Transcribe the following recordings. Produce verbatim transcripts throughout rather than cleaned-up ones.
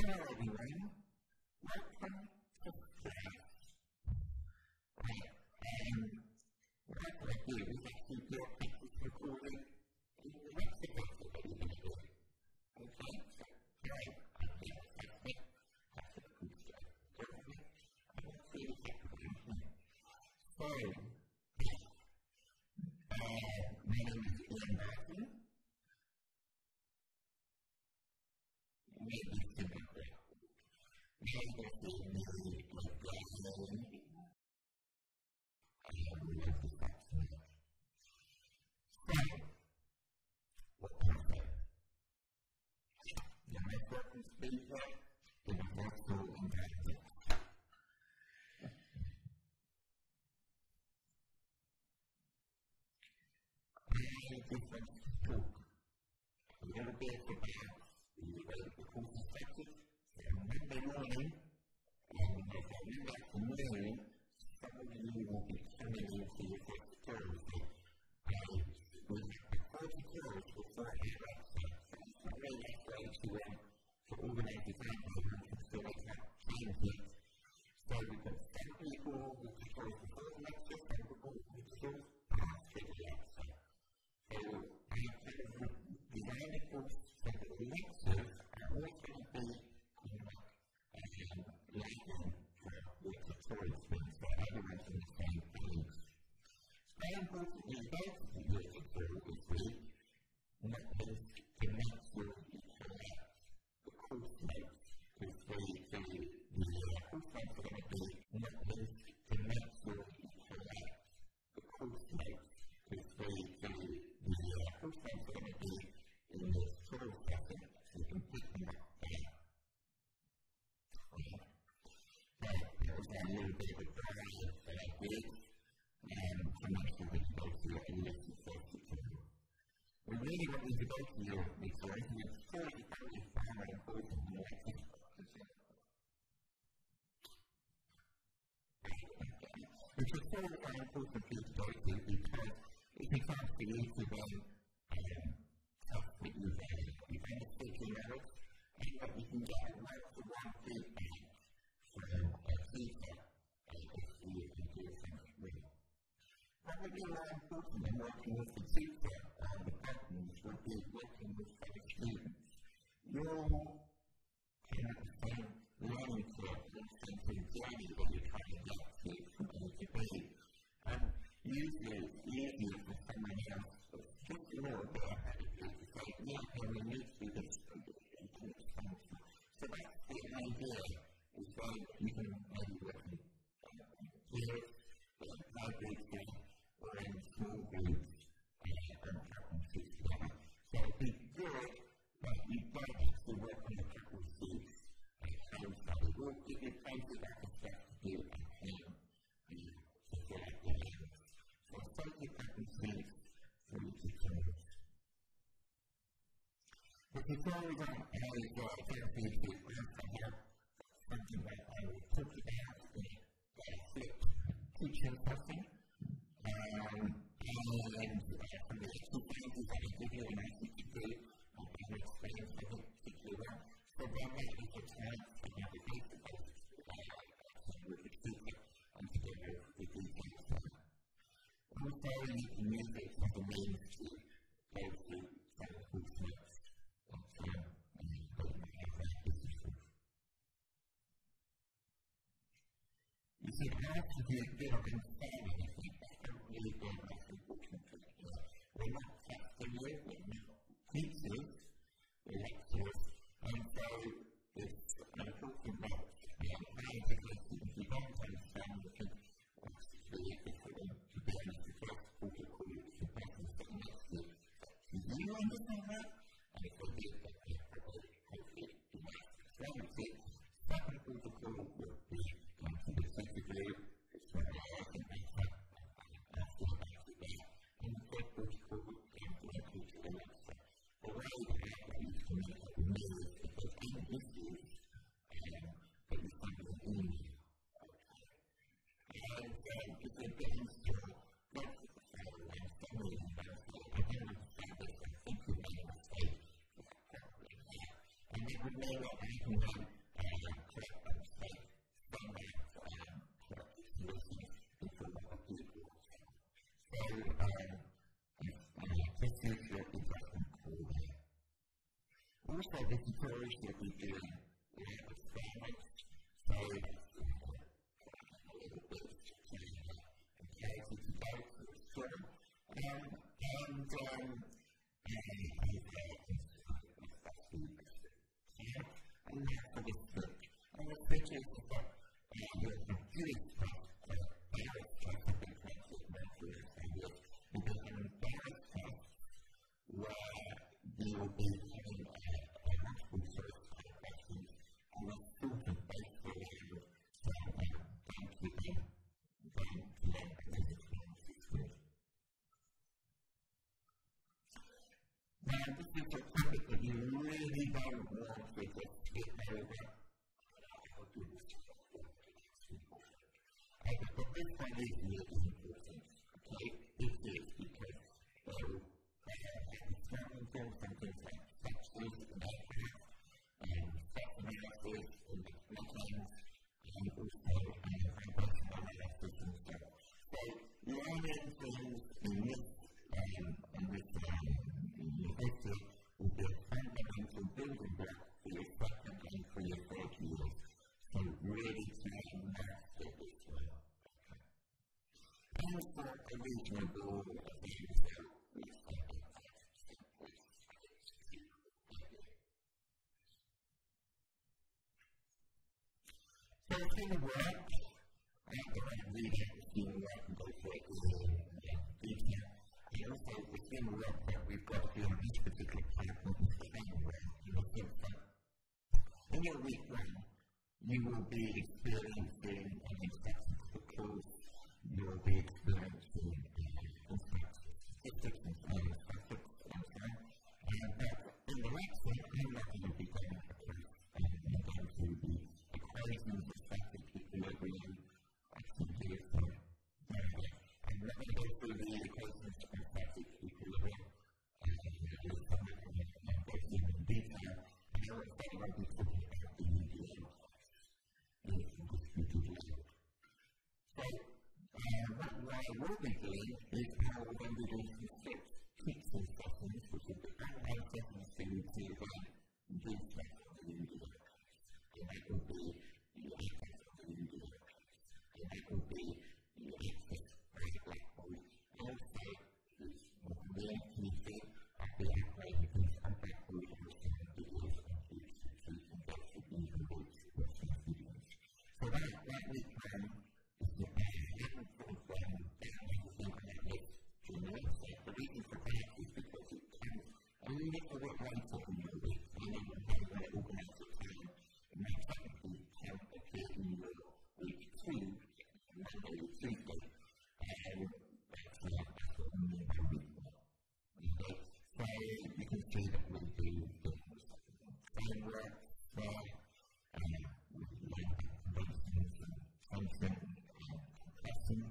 everyone. Welcome to class. Right, um, what I'm going to do is actually do a practice recording in the next example that we're going to do. Okay, so, great. Okay, that's it. That's a good start. Definitely. I'm going to see the second one. So, uh, my name is Ian Martin. Maybe it's in the back. Maybe it's in the background. And we have to start tonight. So, what can I say? The network is speaker, the virtual environment. I just want to talk a little bit about the course perspective. So on Monday morning, and as I move back to noon, some of you will be coming into your first course. So I will have forty courses before I have that. So it's not really that way to, um, to organize this out, but we can still make that time yet. So we've got some people with the course before the lecture, some people with the course after the lecture. So I have kind of designed a course so that the lectures are always going to be kind of um, lighting for the tutorial experience, so everyone's on the same page. It's very important that you go to the tutorial this week, not just to make sure you collect the course notes, because the, the, the uh, course notes are going to be not just to make sure you collect the course notes, because the, the, the uh, course notes are going to be in the tutorial session, so you can pick them up there. Okay. So that was a little bit of a variety that I did, and to make sure that you go through it and listen first tutorial. We really want you to go through your tutorial, and it's really very far more important than the lecture. Which is so very important for you to go through, because it's a chance for you to then um, test what you've done. You can speak your knowledge, and that you can get a one-to-one feedback from a teacher if you can do something with. Probably more important than working with the teacher or the partners would be working with fellow students. You're kind of the same learning curve, the same journey that you're trying to get to from A to B. And usually it's easier for someone else that's just a little bit ahead of you to say, yeah, okay, we need to do this and do it into this function. So that's the idea, is that you can maybe work in peers, in crowd groups, or in small groups, and practice together. So it'd be good that you don't actually work on a couple of seats at home, so it will give you plenty of other stuff to do at home and to get at the levels. So plenty of practice seats for you to change. The tutorials on how you go therapy to also help something that I will talk about in the flipped teaching session. Um, and uh, from the exercises that I give you and ask you to do, I will explain something particularly well. So then that is a chance to have a face-to-face session with the teacher and to get over the details there. Also, you can use it as a means to go through some course notes and time and you don't have that business proof. You see, I have to do a bit of understanding, I think. Really good, that's important to know. We're not testing you, we're not teachers, we're lecturers, and so it's important that um, how to take it if you don't understand, you can actually look for them to be honest, the first quarter call you to the person sitting next to you. Do you understand that? And if they did, then they probably hopefully do that. So I would say, second quarter call would be um, to the second group, it's when they are in that after the back of that, and the third protocol would come directly to the lecture. The way that I use to make it move, if there's any issues, um, that you find in an email. Okay. And um, if there begins to get to the fellow and somebody is going to say, I don't understand this, I think you made a mistake, is that probably there? And they would know what happened then also visitors will be doing lab experiments, so a little bit of clarity to go to the story. Um, and um, and that's for the switch. And the switch is that the computer stuff, the virus stuff, have been collected naturally from this. You get an virus test where you will be having a multiple choice of questions and a sort of based around some don't you think, don't you think, this is good. Now, this is a topic that you really don't want to just skip over. I'll do this. Uh, but this one is really important. Okay? It is because they will have experimental and things like sexes and aircraft and sex analysis and mechanisms and also vibration analysis and stuff. So, learning things in this um, in this um, university will be a fundamental building block for your second and for your third years. So really try and master this well. And for a reasonable amount of research. So it's going to work. I'm going to read out the scheme work and go through it in detail. And also the scheme work that we've got here on this particular platform is the same way. In your week one, you will be experiencing an introduction to the course. You will be experiencing statistics and statistics and so on. And but in the lecture, I'm not going to be going over this. I'm going to be equations of static equilibrium. I can do it for I'm not going to go through the equations of static equilibrium. I'm going to go through them in detail. And I will say what we're talking about the U D A. So, uh, what, what I will be doing is how we're going to be doing some six pixel sessions, which will be outline sessions for you to then do stuff on the U D A. And that will be your access on the U D A. And that will be your access by the black hole. And also, this will be the N P C of the outline because of black hole understand videos on YouTube, so you can get the even voice watching videos. So that, that week plan is the eleven point one download like this to the website. The reason for that is because it comes a little bit later in your week, so you don't have to organize your time. And that technically can appear in your week two, Monday or Tuesday. And that's what we mean by week one. Okay? So you can see that we'll do the framework there, and we'll learn about conventions and content and custom.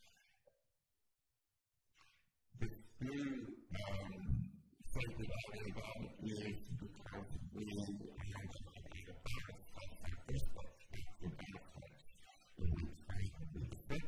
This blue um, shaded area there is because we have a balance test like this, but that's the balance test in which I can do the fix.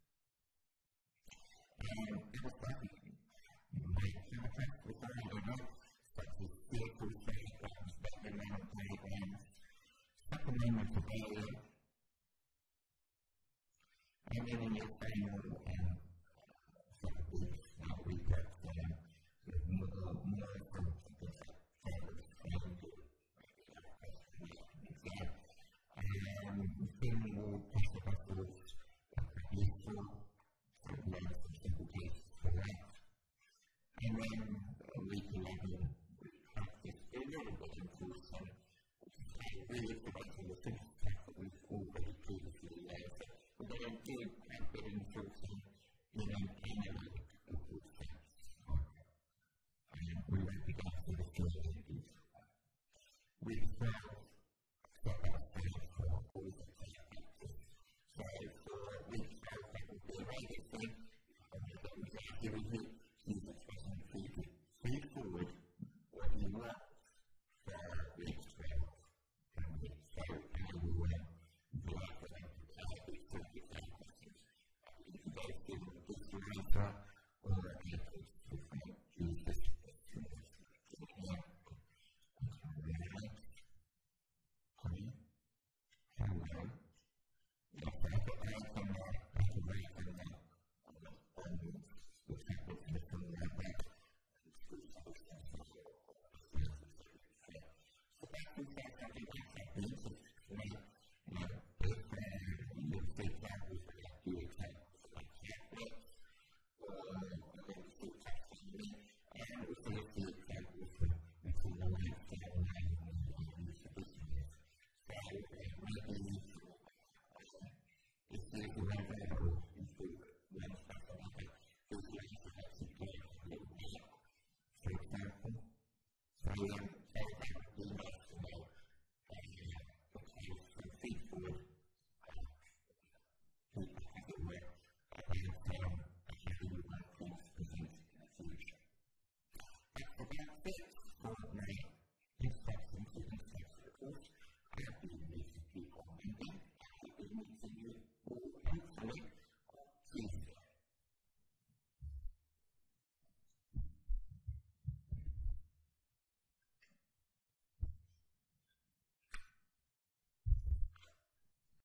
And illustrating my chemicals before I don't know, such as C O two diagrams, vector diagrams, supplemental to area, and then in your final um, sort of weeks, now we've got um, more, more from the fabrics and the exam. And then we'll pass it afterwards, useful, so learn some simple cases for that. And then uh, week eleven, we practice a little bit in course one, which is really providing the simple stuff that we've already previously learned. We're going to do quite a bit in course one, you know, and then